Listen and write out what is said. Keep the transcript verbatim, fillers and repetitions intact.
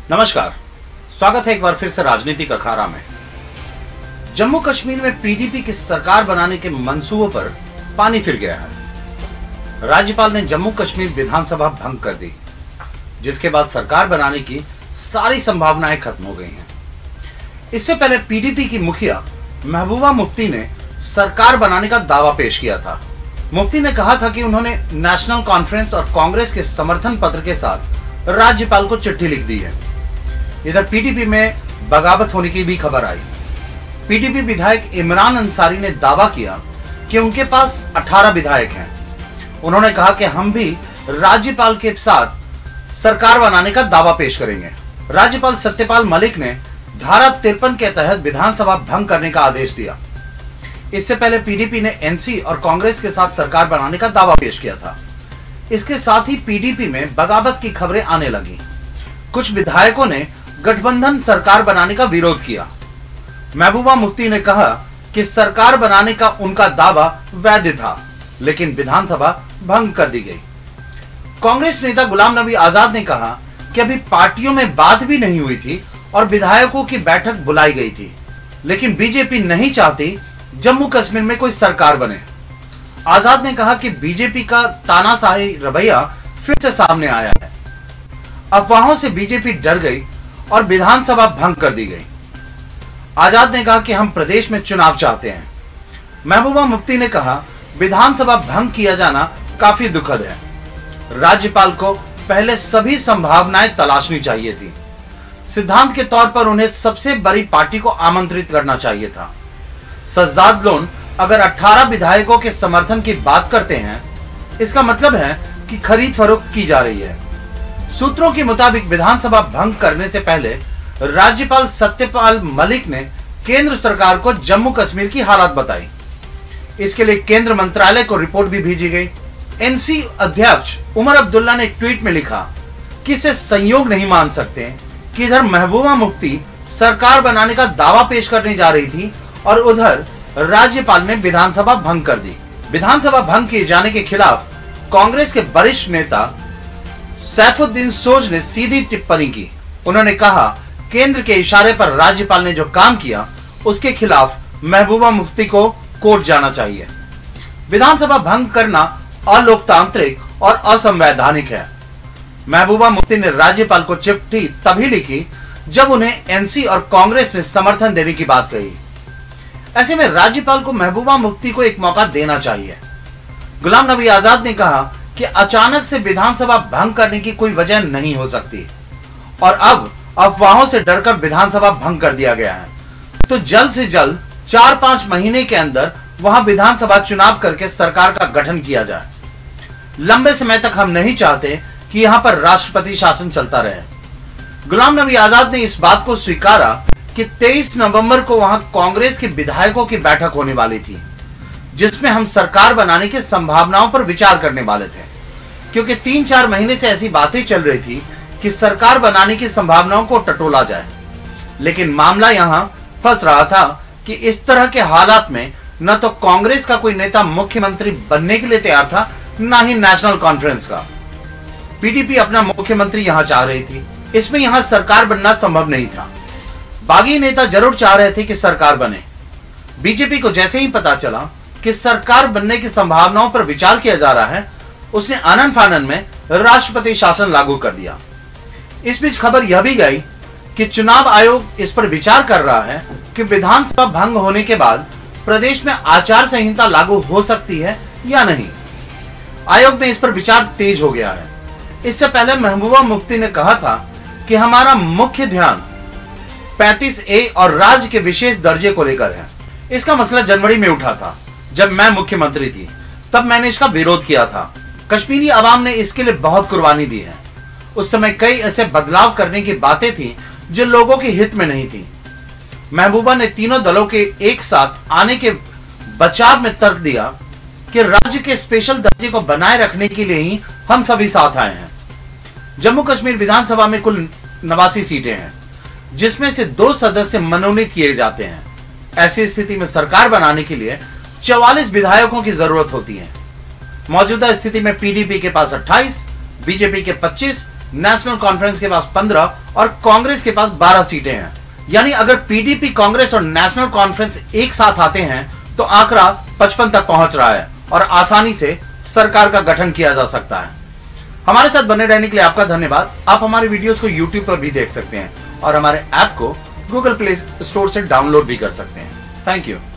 नमस्कार, स्वागत है एक बार फिर से राजनीतिक अखाड़ा में। जम्मू कश्मीर में पीडीपी की सरकार बनाने के मंसूबों पर पानी फिर गया है। राज्यपाल ने जम्मू कश्मीर विधानसभा भंग कर दी, जिसके बाद सरकार बनाने की सारी संभावनाएं खत्म हो गई हैं। इससे पहले पीडीपी की मुखिया महबूबा मुफ्ती ने सरकार बनाने का दावा पेश किया था। मुफ्ती ने कहा था कि उन्होंने नेशनल कॉन्फ्रेंस और कांग्रेस के समर्थन पत्र के साथ राज्यपाल को चिट्ठी लिख दी है। इधर पीडीपी में बगावत होने की भी खबर आई। पीडीपी विधायक इमरान अंसारी ने दावा किया कि उनके पास अठारह विधायक हैं। उन्होंने कहा कि हम भी राज्यपाल के साथ सरकार बनाने का दावा पेश करेंगे। राज्यपाल सत्यपाल मलिक ने धारा तिरपन के तहत विधानसभा भंग करने का आदेश दिया। इससे पहले पीडीपी ने एनसी और कांग्रेस के साथ सरकार बनाने का दावा पेश किया था। इसके साथ ही पीडीपी में बगावत की खबरें आने लगी। कुछ विधायकों ने गठबंधन सरकार बनाने का विरोध किया। महबूबा मुफ्ती ने कहा कि सरकार बनाने का उनका दावा वैध था, लेकिन विधानसभा भंग कर दी गई। कांग्रेस नेता गुलाम नबी आजाद ने कहा कि अभी पार्टियों में बात भी नहीं हुई थी और विधायकों की बैठक बुलाई गई थी, लेकिन बीजेपी नहीं चाहती जम्मू कश्मीर में कोई सरकार बने। आजाद ने कहा कि बीजेपी का तानाशाही रवैया फिर से सामने आया है। अफवाहों से बीजेपी डर गई और विधानसभा भंग कर दी गई। आजाद ने कहा कि हम प्रदेश में चुनाव चाहते हैं। महबूबा मुफ्ती ने कहा विधानसभा भंग किया जाना काफी दुखद है। राज्यपाल को पहले सभी संभावनाएं तलाशनी चाहिए थी। सिद्धांत के तौर पर उन्हें सबसे बड़ी पार्टी को आमंत्रित करना चाहिए था। सज्जाद लोन अगर अठारह विधायकों के समर्थन की बात करते हैं, इसका मतलब है कि खरीद फरोख्त की जा रही है। सूत्रों के मुताबिक विधानसभा भंग करने से पहले राज्यपाल सत्यपाल मलिक ने केंद्र सरकार को जम्मू कश्मीर की हालात बताई। इसके लिए केंद्र मंत्रालय को रिपोर्ट भी भेजी गई। एनसी अध्यक्ष उमर अब्दुल्ला ने एक ट्वीट में लिखा कि इसे संयोग नहीं मान सकते कि इधर महबूबा मुफ्ती सरकार बनाने का दावा पेश करने जा रही थी और उधर राज्यपाल ने विधानसभा भंग कर दी। विधानसभा भंग किए जाने के खिलाफ कांग्रेस के वरिष्ठ नेता सैफुद्दीन सोज ने सीधी टिप्पणी की। उन्होंने कहा केंद्र के इशारे पर राज्यपाल ने जो काम किया उसके खिलाफ महबूबा मुफ्ती को कोर्ट जाना चाहिए। विधानसभा भंग करना अलोकतांत्रिक और असंवैधानिक है। महबूबा मुफ्ती ने राज्यपाल को चिट्ठी तभी लिखी जब उन्हें एनसी और कांग्रेस ने समर्थन देने की बात कही। ऐसे में राज्यपाल को महबूबा मुफ्ती को एक मौका देना चाहिए। गुलाम नबी आजाद ने कहा कि अचानक से विधानसभा भंग करने की कोई वजह नहीं हो सकती और अब अफवाहों से डरकर विधानसभा भंग कर दिया गया है, तो जल्द से जल्द चार पांच महीने के अंदर वहां विधानसभा चुनाव करके सरकार का गठन किया जाए। लंबे समय तक हम नहीं चाहते कि यहां पर राष्ट्रपति शासन चलता रहे। गुलाम नबी आजाद ने इस बात को स्वीकारा कि तेईस नवंबर को वहां कांग्रेस के विधायकों की बैठक होने वाली थी, जिसमें हम सरकार बनाने की संभावनाओं पर विचार करने वाले थे, क्योंकि तीन चार महीने से ऐसी बातें चल रही थी कि सरकार बनाने की संभावनाओं को टटोला जाए। लेकिन मामला यहां फंस रहा था कि इस तरह के हालात में न तो कांग्रेस का कोई नेता मुख्यमंत्री बनने के लिए तैयार था, न ही नेशनल कॉन्फ्रेंस का। पीडीपी अपना मुख्यमंत्री यहां चाह रही थी, इसमें यहां सरकार बनना संभव नहीं था। बागी नेता जरूर चाह रहे थे कि सरकार बने। बीजेपी को जैसे ही पता चला कि सरकार बनने की संभावनाओं पर विचार किया जा रहा है, उसने आनन फानन में राष्ट्रपति शासन लागू कर दिया। इस बीच खबर यह भी गई कि चुनाव आयोग इस पर विचार कर रहा है कि विधानसभा भंग होने के बाद प्रदेश में आचार संहिता लागू हो सकती है या नहीं। आयोग में इस पर विचार तेज हो गया है। इससे पहले महबूबा मुफ्ती ने कहा था कि हमारा मुख्य ध्यान पैंतीस ए और राज्य के विशेष दर्जे को लेकर है। इसका मसला जनवरी में उठा था, जब मैं मुख्यमंत्री थी, तब मैंने इसका विरोध किया था। कश्मीरी आवाम ने इसके लिए बहुत कुर्बानी दी है। उस समय कई ऐसे बदलाव करने की बातें थी जो लोगों के हित में नहीं थी। महबूबा ने तीनों दलों के एक साथ आने के बचाव में तर्क दिया कि राज्य के स्पेशल दर्जे को बनाए रखने के लिए ही हम सभी साथ आए हैं। जम्मू कश्मीर विधानसभा में कुल नवासी सीटें हैं, जिसमें से दो सदस्य मनोनीत किए जाते हैं। ऐसी स्थिति में सरकार बनाने के लिए चौवालीस विधायकों की जरूरत होती है। मौजूदा स्थिति में पीडीपी के पास अट्ठाईस, बीजेपी के पच्चीस, नेशनल कॉन्फ्रेंस के पास पंद्रह और कांग्रेस के पास बारह सीटें हैं। यानी अगर पीडीपी, कांग्रेस और नेशनल कॉन्फ्रेंस एक साथ आते हैं तो आंकड़ा पचपन तक पहुंच रहा है और आसानी से सरकार का गठन किया जा सकता है। हमारे साथ बने रहने के लिए आपका धन्यवाद। आप हमारे वीडियोस को यूट्यूब पर भी देख सकते हैं और हमारे ऐप को गूगल प्ले स्टोर से डाउनलोड भी कर सकते हैं। Thank you.